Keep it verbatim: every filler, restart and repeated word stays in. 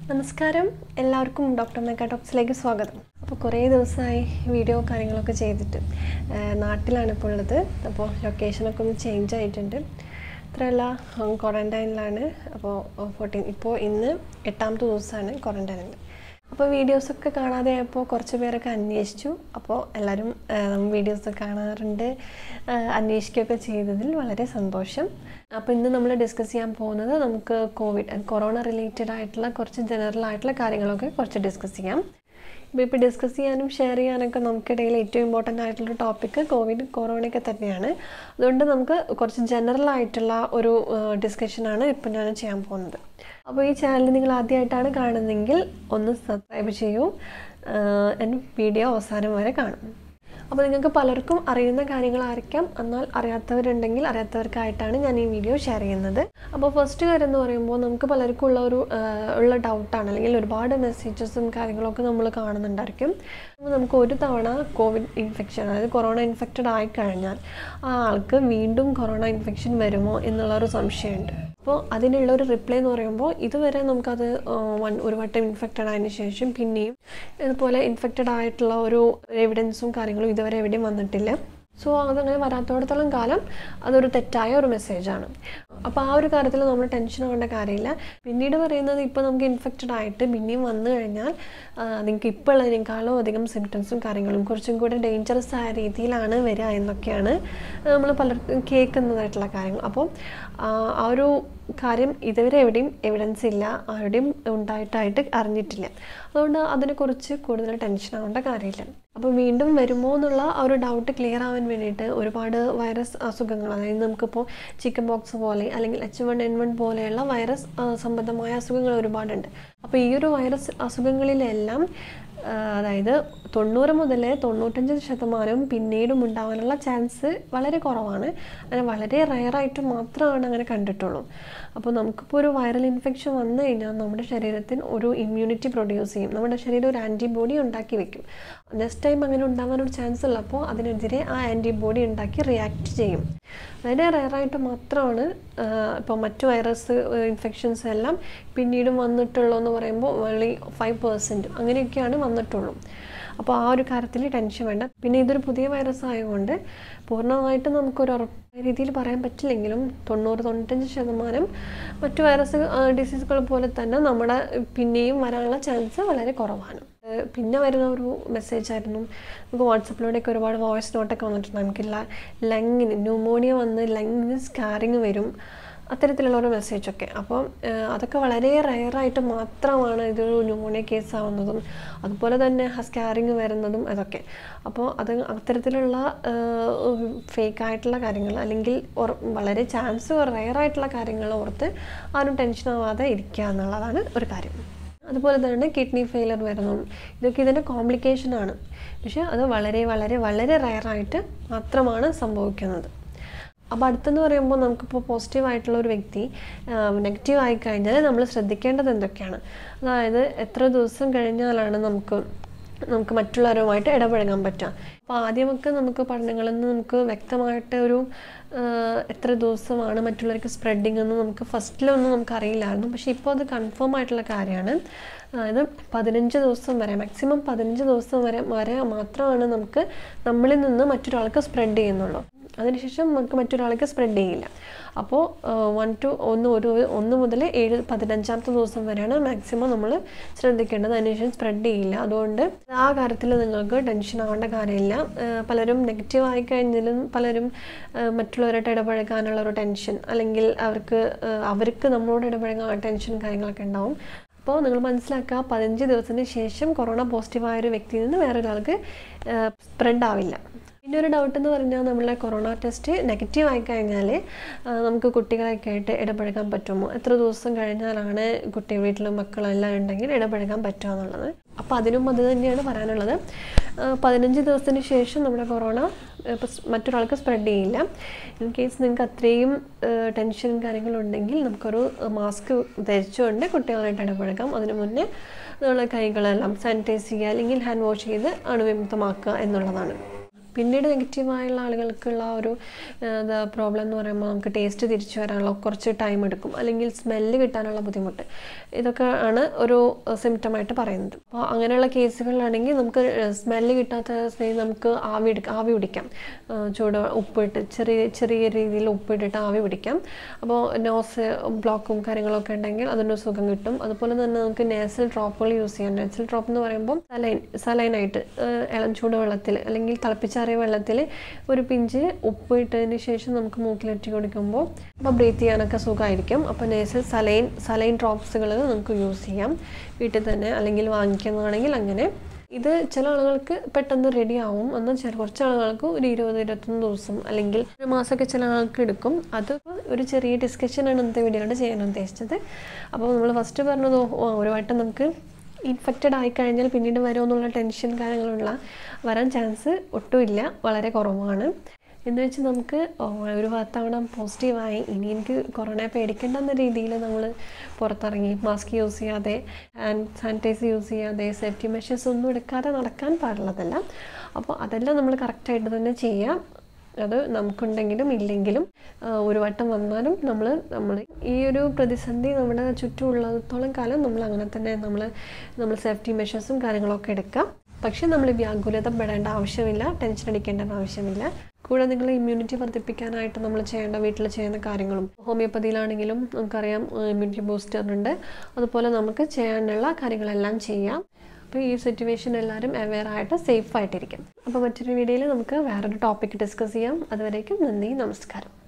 നമസ്കാരം എല്ലാവർക്കും ഡോക്ടർ മേക്ക ടോക്സിലേക്ക് സ്വാഗതം. അപ്പോൾ കുറേ ദിവസമായി വീഡിയോ കാര്യങ്ങളൊക്കെ ചെയ്തിട്ട് നാട്ടിലാണ് ഇപ്പോൾ ഉള്ളത്. അപ്പോൾ ലൊക്കേഷനൊക്കെ ഒന്ന് ചേഞ്ച് ആയിട്ടുണ്ട്. ഇത്രയല്ല ക്വാറൻറ്റൈനിലാണ്. അപ്പോൾ ഫോർട്ടീൻ ഇപ്പോൾ ഇന്ന് എട്ടാമത്തെ ദിവസമാണ് ക്വാറൻറ്റൈനിൽ. അപ്പോൾ വീഡിയോസൊക്കെ കാണാതെ ആയപ്പോൾ കുറച്ച് പേരൊക്കെ അന്വേഷിച്ചു. അപ്പോൾ എല്ലാവരും വീഡിയോസ് കാണാറുണ്ട്, അന്വേഷിക്കുകയൊക്കെ ചെയ്തതിൽ വളരെ സന്തോഷം. അപ്പോൾ ഇന്ന് നമ്മൾ ഡിസ്കസ് ചെയ്യാൻ പോകുന്നത് നമുക്ക് കോവിഡ് കൊറോണ റിലേറ്റഡ് ആയിട്ടുള്ള കുറച്ച് ജനറൽ ആയിട്ടുള്ള കാര്യങ്ങളൊക്കെ കുറച്ച് ഡിസ്കസ് ചെയ്യാം. ഇപ്പോൾ ഇപ്പോൾ ഡിസ്കസ് ചെയ്യാനും ഷെയർ ചെയ്യാനൊക്കെ നമുക്കിടയിൽ ഏറ്റവും ഇമ്പോർട്ടൻ്റ് ആയിട്ടുള്ള ടോപ്പിക്ക് കോവിഡ് കൊറോണയൊക്കെ തന്നെയാണ്. അതുകൊണ്ട് നമുക്ക് കുറച്ച് ജനറൽ ആയിട്ടുള്ള ഒരു ഡിസ്കഷനാണ് ഇപ്പോൾ ഞാൻ ചെയ്യാൻ പോകുന്നത്. അപ്പോൾ ഈ ചാനൽ നിങ്ങൾ ആദ്യമായിട്ടാണ് കാണുന്നതെങ്കിൽ ഒന്ന് സബ്സ്ക്രൈബ് ചെയ്യൂ, എൻ്റെ വീഡിയോ അവസാനം വരെ കാണും. അപ്പോൾ നിങ്ങൾക്ക് പലർക്കും അറിയുന്ന കാര്യങ്ങളായിരിക്കാം, എന്നാൽ അറിയാത്തവരുണ്ടെങ്കിൽ അറിയാത്തവർക്കായിട്ടാണ് ഞാൻ ഈ വീഡിയോ ഷെയർ ചെയ്യുന്നത്. അപ്പോൾ ഫസ്റ്റ് കാര്യം എന്ന് പറയുമ്പോൾ നമുക്ക് പലർക്കും ഉള്ള ഒരു ഉള്ള ഡൗട്ടാണ്, അല്ലെങ്കിൽ ഒരുപാട് മെസ്സേജസും കാര്യങ്ങളൊക്കെ നമ്മൾ കാണുന്നുണ്ടായിരിക്കും. അപ്പോൾ നമുക്ക് ഒരു തവണ കോവിഡ് ഇൻഫെക്ഷൻ, അതായത് കൊറോണ ഇൻഫെക്റ്റഡ് ആയിക്കഴിഞ്ഞാൽ ആ ആൾക്ക് വീണ്ടും കൊറോണ ഇൻഫെക്ഷൻ വരുമോ എന്നുള്ളൊരു സംശയമുണ്ട്. അപ്പോൾ അതിനുള്ള ഒരു റിപ്ലൈ എന്ന് പറയുമ്പോൾ ഇതുവരെ നമുക്കത് വൺ ഒരു വട്ടം ഇൻഫെക്റ്റഡ് ആയതിനു ശേഷം പിന്നെയും ഇതുപോലെ ഇൻഫെക്റ്റഡ് ആയിട്ടുള്ള ഒരു എവിഡൻസും കാര്യങ്ങളും ഇതുവരെ എവിടെയും വന്നിട്ടില്ല. സോ അതങ്ങനെ വരാത്തോടത്തോളം കാലം അതൊരു തെറ്റായ ഒരു മെസ്സേജാണ്. അപ്പോൾ ആ ഒരു കാര്യത്തിൽ നമ്മൾ ടെൻഷൻ ആവേണ്ട കാര്യമില്ല. പിന്നീട് പറയുന്നത് ഇപ്പോൾ നമുക്ക് ഇൻഫെക്റ്റഡ് ആയിട്ട് പിന്നെയും വന്നു കഴിഞ്ഞാൽ നിങ്ങൾക്ക് ഇപ്പോൾ ഉള്ളതിനേക്കാളും അധികം സിംറ്റംസും കാര്യങ്ങളും കുറച്ചും കൂടെ ഡേഞ്ചറസ് ആയ രീതിയിലാണ് വരിക എന്നൊക്കെയാണ് നമ്മൾ പലർക്കും കേൾക്കുന്നതായിട്ടുള്ള കാര്യങ്ങൾ. അപ്പോൾ ആ ഒരു കാര്യം ഇതുവരെ എവിടെയും എവിഡൻസ് ഇല്ല, ആരുടെയും ഉണ്ടായിട്ടായിട്ട് അറിഞ്ഞിട്ടില്ല. അതുകൊണ്ട് അതിനെക്കുറിച്ച് കൂടുതൽ ടെൻഷൻ ആവേണ്ട കാര്യമില്ല. അപ്പോൾ വീണ്ടും വരുമോ എന്നുള്ള ആ ഒരു ഡൗട്ട് ക്ലിയർ ആവാൻ വേണ്ടിയിട്ട് ഒരുപാട് വൈറസ് അസുഖങ്ങൾ, അതായത് നമുക്കിപ്പോൾ ചിക്കൻ ബോക്സ് പോലെ അല്ലെങ്കിൽ എച്ച് വൺ എൻ വൺ പോലെയുള്ള വൈറസ് സംബന്ധമായ അസുഖങ്ങൾ ഒരുപാടുണ്ട്. അപ്പോൾ ഈ ഒരു വൈറസ് അസുഖങ്ങളിലെല്ലാം അതായത് തൊണ്ണൂറ് മുതൽ തൊണ്ണൂറ്റഞ്ച് ശതമാനവും പിന്നീടും ഉണ്ടാകാനുള്ള ചാൻസ് വളരെ കുറവാണ്. അങ്ങനെ വളരെ റയറായിട്ട് മാത്രമാണ് അങ്ങനെ കണ്ടിട്ടുള്ളൂ. അപ്പോൾ നമുക്കിപ്പോൾ ഒരു വൈറൽ ഇൻഫെക്ഷൻ വന്നു കഴിഞ്ഞാൽ നമ്മുടെ ശരീരത്തിന് ഒരു ഇമ്മ്യൂണിറ്റി പ്രൊഡ്യൂസ് ചെയ്യും, നമ്മുടെ ശരീരം ഒരു ആൻറ്റിബോഡി ഉണ്ടാക്കി വെക്കും. നെക്സ്റ്റ് ടൈം അങ്ങനെ ഉണ്ടാകാനൊരു ചാൻസ് ഉള്ളപ്പോൾ അതിനെതിരെ ആ ആൻറ്റിബോഡി ഉണ്ടാക്കി റിയാക്ട് ചെയ്യും. വളരെ റയറായിട്ട് മാത്രമാണ് ഇപ്പോൾ മറ്റു വൈറസ് ഇൻഫെക്ഷൻസ് എല്ലാം പിന്നീടും വന്നിട്ടുള്ളൂ എന്ന് പറയുമ്പോൾ ഓൺലി ഫൈവ് പെർസെൻറ്റ് അങ്ങനെയൊക്കെയാണ് വന്നിട്ടുള്ളൂ. അപ്പോൾ ആ ഒരു കാര്യത്തിൽ ടെൻഷൻ വേണ്ട. പിന്നെ ഇതൊരു പുതിയ വൈറസ് ആയതുകൊണ്ട് പൂർണ്ണമായിട്ട് നമുക്കൊരു ഉറപ്പായ രീതിയിൽ പറയാൻ പറ്റില്ലെങ്കിലും തൊണ്ണൂറ് തൊണ്ണൂറ്റഞ്ച് ശതമാനം മറ്റു വൈറസ് ഡിസീസുകൾ പോലെ തന്നെ നമ്മുടെ പിന്നെയും വരാനുള്ള ചാൻസ് വളരെ കുറവാണ്. പിന്നെ വരുന്ന ഒരു മെസ്സേജ് ആയിരുന്നു, നമുക്ക് വാട്സപ്പിലൂടെയൊക്കെ ഒരുപാട് വോയിസ് നോട്ടൊക്കെ വന്നിട്ടുണ്ട്. നമുക്ക് ലങ്ങിന് ന്യൂമോണിയ വന്ന് ലങ്ങിന് സ്കാറിങ് വരും, അത്തരത്തിലുള്ള ഒരു മെസ്സേജൊക്കെ. അപ്പോൾ അതൊക്കെ വളരെ റയറായിട്ട് മാത്രമാണ് ഇതൊരു ന്യൂമോണിയ കേസ് ആവുന്നതും അതുപോലെ തന്നെ സ്കാറിങ് വരുന്നതും അതൊക്കെ. അപ്പോൾ അത് അത്തരത്തിലുള്ള ഫേക്കായിട്ടുള്ള കാര്യങ്ങൾ അല്ലെങ്കിൽ വളരെ ചാൻസ് റയറായിട്ടുള്ള കാര്യങ്ങൾ ഓർത്ത് ആരും ടെൻഷൻ ആവാതെ ഇരിക്കുക എന്നുള്ളതാണ് ഒരു കാര്യം. അതുപോലെ തന്നെ കിഡ്നി ഫെയിലർ വരുന്നു, ഇതൊക്കെ ഇതിൻ്റെ കോംപ്ലിക്കേഷനാണ്. പക്ഷേ അത് വളരെ വളരെ വളരെ റയറായിട്ട് മാത്രമാണ് സംഭവിക്കുന്നത്. അപ്പോൾ അടുത്തെന്ന് പറയുമ്പോൾ നമുക്കിപ്പോൾ പോസിറ്റീവായിട്ടുള്ള ഒരു വ്യക്തി നെഗറ്റീവ് ആയിക്കഴിഞ്ഞാൽ നമ്മൾ ശ്രദ്ധിക്കേണ്ടത് എന്തൊക്കെയാണ്, അതായത് എത്ര ദിവസം കഴിഞ്ഞാലാണ് നമുക്ക് നമുക്ക് മറ്റുള്ളവരുമായിട്ട് ഇടപഴകാൻ പറ്റുക. അപ്പോൾ ആദ്യമൊക്കെ നമുക്ക് പഠനങ്ങളിൽ നിന്ന് നമുക്ക് വ്യക്തമായിട്ട് ഒരു എത്ര ദിവസമാണ് മറ്റുള്ളവർക്ക് സ്പ്രെഡിങ് എന്ന് നമുക്ക് ഫസ്റ്റിലൊന്നും നമുക്ക് അറിയില്ലായിരുന്നു. പക്ഷേ ഇപ്പോൾ അത് കൺഫേം ആയിട്ടുള്ള കാര്യമാണ്. അതായത് പതിനഞ്ച് ദിവസം വരെ, മാക്സിമം പതിനഞ്ച് ദിവസം വരെ വരെ മാത്രമാണ് നമുക്ക് നമ്മളിൽ നിന്ന് മറ്റൊരാൾക്ക് സ്പ്രെഡ് ചെയ്യുന്നുള്ളൂ. അതിനുശേഷം നമുക്ക് മറ്റൊരാൾക്ക് സ്പ്രെഡ് ചെയ്യില്ല. അപ്പോൾ വൺ ടു ഒന്ന് ഒരു ഒന്ന് മുതൽ ഏഴ് പതിനഞ്ചാമത്തെ ദിവസം വരെയാണ് മാക്സിമം നമ്മൾ ശ്രദ്ധിക്കേണ്ടത്. അതിനുശേഷം സ്പ്രെഡ് ചെയ്യില്ല. അതുകൊണ്ട് ആ കാര്യത്തിൽ നിങ്ങൾക്ക് ടെൻഷൻ ആവേണ്ട കാര്യമില്ല. പലരും നെഗറ്റീവ് ആയിക്കഴിഞ്ഞാലും പലരും മറ്റുള്ളവരായിട്ട് ഇടപഴകാനുള്ള ഒരു ടെൻഷൻ, അല്ലെങ്കിൽ അവർക്ക് അവർക്ക് നമ്മളോട് ഇടപഴകാൻ ടെൻഷൻ കാര്യങ്ങളൊക്കെ ഉണ്ടാവും. അപ്പോൾ നിങ്ങൾ മനസ്സിലാക്കുക, പതിനഞ്ച് ദിവസത്തിന് ശേഷം കൊറോണ പോസിറ്റീവായ ഒരു വ്യക്തിയിൽ നിന്ന് വേറൊരാൾക്ക് സ്പ്രെഡ് ആവില്ല. പിന്നെ ഒരു ഡൗട്ട് എന്ന് പറഞ്ഞാൽ നമ്മളെ കൊറോണ ടെസ്റ്റ് നെഗറ്റീവ് ആയിക്കഴിഞ്ഞാൽ നമുക്ക് കുട്ടികളൊക്കെ ആയിട്ട് ഇടപഴകാൻ പറ്റുമോ, എത്ര ദിവസം കഴിഞ്ഞാലാണ് കുട്ടി വീട്ടിലും മക്കളെല്ലാം ഉണ്ടെങ്കിൽ ഇടപഴകാൻ പറ്റുക എന്നുള്ളത്. അപ്പോൾ അതിനും അത് തന്നെയാണ് പറയാനുള്ളത്. പതിനഞ്ച് ദിവസത്തിന് ശേഷം നമ്മുടെ കൊറോണ മറ്റൊരാൾക്ക് സ്പ്രെഡ് ചെയ്യില്ല. ഇൻ കേസ് നിങ്ങൾക്ക് അത്രയും ടെൻഷനും കാര്യങ്ങളുണ്ടെങ്കിൽ നമുക്കൊരു മാസ്ക് ധരിച്ചുകൊണ്ട് കുട്ടികളായിട്ട് ഇടപഴകാം. അതിന് മുന്നേ നമ്മൾ കൈകളെല്ലാം സാനിറ്റൈസ് ചെയ്യുക അല്ലെങ്കിൽ ഹാൻഡ് വാഷ് ചെയ്ത് അണുവിമുക്തമാക്കുക എന്നുള്ളതാണ്. പിന്നീട് നെഗറ്റീവായുള്ള ആളുകൾക്കുള്ള ഒരു എന്താ പ്രോബ്ലം എന്ന് പറയുമ്പോൾ നമുക്ക് ടേസ്റ്റ് തിരിച്ചു വരാനുള്ള കുറച്ച് ടൈം എടുക്കും, അല്ലെങ്കിൽ സ്മെല്ല് കിട്ടാനുള്ള ബുദ്ധിമുട്ട്. ഇതൊക്കെ ആണ് ഒരു സിംറ്റമായിട്ട് പറയുന്നത്. അപ്പോൾ അങ്ങനെയുള്ള കേസുകളിലാണെങ്കിൽ നമുക്ക് സ്മെല്ല് കിട്ടാത്ത സമയം നമുക്ക് ആവി എടുക്ക ആവി പിടിക്കാം. ചൂട് ഉപ്പിട്ട് ചെറിയ ചെറിയ രീതിയിൽ ഉപ്പിട്ടിട്ട് ആവി പിടിക്കാം. അപ്പോൾ നോസ് ബ്ലോക്കും കാര്യങ്ങളൊക്കെ ഉണ്ടെങ്കിൽ അതിൻ്റെ സുഖം കിട്ടും. അതുപോലെ തന്നെ നമുക്ക് നേസൽ ഡ്രോപ്പുകൾ യൂസ് ചെയ്യാം. നേസൽ ഡ്രോപ്പ് എന്ന് പറയുമ്പോൾ സലൈൻ സലൈനായിട്ട് ഇളം ചൂട് വെള്ളത്തിൽ അല്ലെങ്കിൽ തിളപ്പിച്ചാറിയ വെള്ളത്തിൽ ഒരു പിഞ്ച് ഉപ്പ് ഇട്ടതിന് ശേഷം നമുക്ക് മൂക്കിലിറ്റി കൊടുക്കുമ്പോൾ അപ്പോൾ ബ്രീത്ത് ചെയ്യാനൊക്കെ സുഖമായിരിക്കും. അപ്പോൾ നേസൽ സലൈൻ സലൈൻ ഡ്രോപ്സുകൾ നമുക്ക് യൂസ് ചെയ്യാം വീട്ടിൽ തന്നെ, അല്ലെങ്കിൽ വാങ്ങിക്കുന്നതാണെങ്കിൽ അങ്ങനെ. ഇത് ചില ആളുകൾക്ക് പെട്ടെന്ന് റെഡി ആവും, എന്നാൽ ചില കുറച്ച് ആളുകൾക്ക് ഒരു ഇരുപത് ഇരുപത്തൊന്ന് ദിവസം അല്ലെങ്കിൽ ഒരു മാസമൊക്കെ ചില ആൾക്ക് എടുക്കും. അത് ഒരു ചെറിയ ഡിസ്കഷനാണ് ഇന്നത്തെ വീഡിയോയിലൂടെ ചെയ്യാൻ ഉദ്ദേശിച്ചത്. അപ്പോൾ നമ്മൾ ഫസ്റ്റ് പറഞ്ഞത് ഒരു വട്ടം നമുക്ക് ഇൻഫെക്റ്റഡ് ആയിക്കഴിഞ്ഞാൽ പിന്നീട് വരുമോ എന്നുള്ള ടെൻഷൻ കാര്യങ്ങളുള്ള വരാൻ ചാൻസ് ഒട്ടുമില്ല, വളരെ കുറവാണ്. എന്ന് വെച്ച് നമുക്ക് ഒരു തവണ പോസിറ്റീവായി ഇനി എനിക്ക് കൊറോണയെ പേടിക്കേണ്ടെന്ന രീതിയിൽ നമ്മൾ പുറത്തിറങ്ങി മാസ്ക് യൂസ് ചെയ്യാതെ ഹാൻഡ് സാനിറ്റൈസർ യൂസ് ചെയ്യാതെ സേഫ്റ്റി മെഷേഴ്സ് ഒന്നും എടുക്കാതെ നടക്കാൻ പാടുള്ളതല്ല. അപ്പോൾ അതെല്ലാം നമ്മൾ കറക്റ്റായിട്ട് തന്നെ ചെയ്യാം. അത് നമുക്കുണ്ടെങ്കിലും ഇല്ലെങ്കിലും ഒരു വട്ടം വന്നാലും നമ്മൾ നമ്മൾ ഈ ഒരു പ്രതിസന്ധി നമ്മുടെ ചുറ്റുമുള്ളത്തോളം കാലം നമ്മൾ അങ്ങനെ തന്നെ നമ്മൾ നമ്മൾ സേഫ്റ്റി മെഷേഴ്സും കാര്യങ്ങളൊക്കെ എടുക്കാം. പക്ഷേ നമ്മൾ വ്യാകുലത പെടേണ്ട ആവശ്യമില്ല, ടെൻഷൻ അടിക്കേണ്ട ആവശ്യമില്ല. കൂടെ നിങ്ങൾ ഇമ്മ്യൂണിറ്റി വർദ്ധിപ്പിക്കാനായിട്ട് നമ്മൾ ചെയ്യേണ്ട വീട്ടിൽ ചെയ്യുന്ന കാര്യങ്ങളും ഹോമിയോപ്പതിയിലാണെങ്കിലും നമുക്കറിയാം ഇമ്മ്യൂണിറ്റി ബൂസ്റ്റർ ഉണ്ട്. അതുപോലെ നമുക്ക് ചെയ്യാനുള്ള കാര്യങ്ങളെല്ലാം ചെയ്യാം. അപ്പോൾ ഈ സിറ്റുവേഷൻ എല്ലാവരും അവെയർ ആയിട്ട് സേഫ് ആയിട്ടിരിക്കും. അപ്പോൾ മറ്റൊരു വീഡിയോയിൽ നമുക്ക് വേറൊരു ടോപ്പിക് ഡിസ്കസ് ചെയ്യാം. അതുവരേക്കും നന്ദി, നമസ്കാരം.